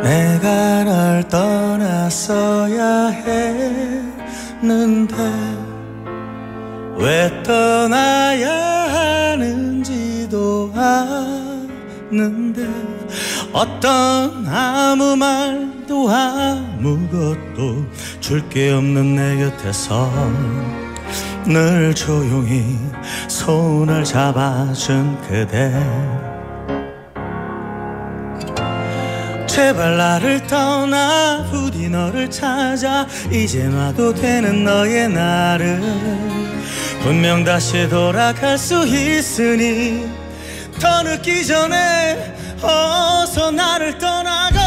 내가 널 떠났어야 했는데 왜 떠나야 하는지도 아는데 어떤 아무 말도 아무것도 줄 게 없는 내 곁에서 늘 조용히 손을 잡아준 그대, 제발 나를 떠나 부디 너를 찾아 이제 놔도 되는 너의 나를 분명 다시 돌아갈 수 있으니 더 늦기 전에 어서 나를 떠나가.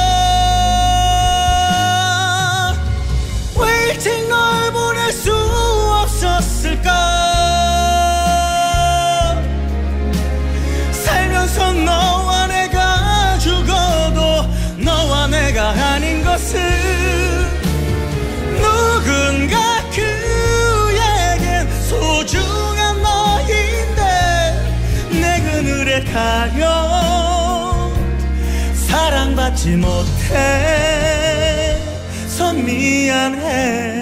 왜 일찍 널 보낼 수 없었을까. 살면서 너와 내가 죽어도 너와 내가 아닌 것을 누군가 그에겐 소중한 너인데 내 그늘에 가려 사랑받지 못해서 미안해.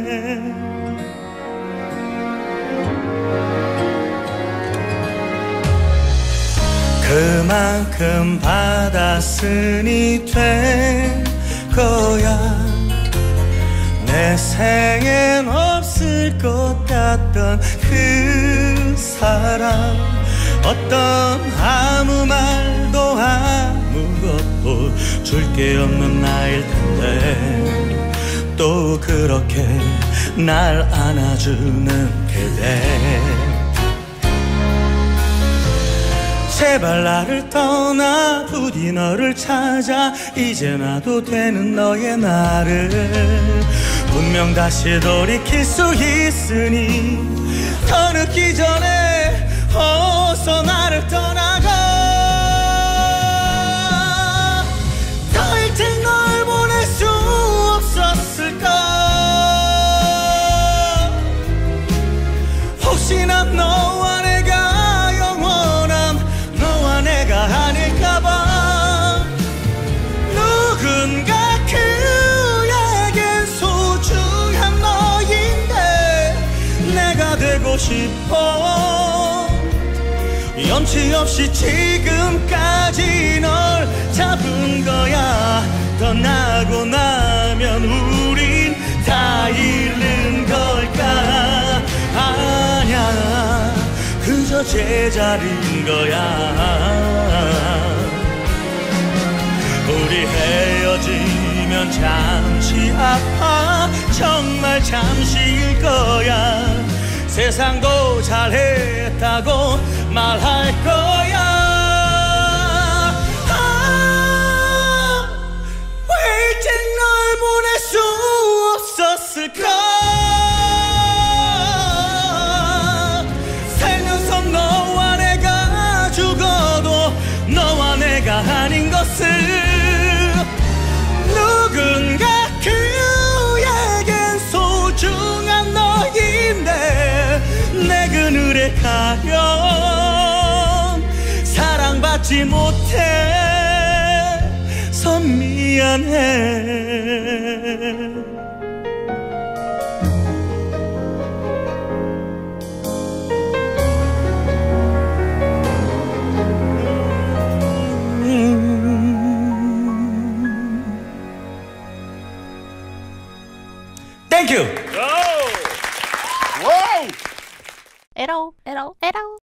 그만큼 받았으니 된 거야. 내 생엔 없을 것 같던 그 사람, 어떤 아무 말도 아무것도 줄 게 없는 나일 텐데 또 그렇게 날 안아주는 그대, 제발 나를 떠나 부디 너를 찾아 이제 놔도 되는 너의 나를 분명 다시 돌이킬 수 있으니 더 늦기 전에 어서 나를 떠나가. 더 일찍 널 보낼 수 없었을까. 혹시나 너와 내가 영원한 너와 내가 아닐까봐 누군가 그에겐 소중한 너인데 내가 되고 싶어. 염치 없이 지금까지 널 잡은 거야. 떠나고 나면 우린 다 잃는 걸까. 아냐, 그저 제자리인 거야. 우리 헤어지면 잠시 아파, 정말 잠시일 거야. 세상도 잘했다고 말할 거야. 왜 일찍 널 보낼 수 없었을까. 살면서 너와 내가 죽어도 너와 내가 아닌 것을 누군가 그에겐 소중한 너인데 내 그늘에 가면 사랑받지 못해서 미안해. Thank you. 와우. 에러 에러 에러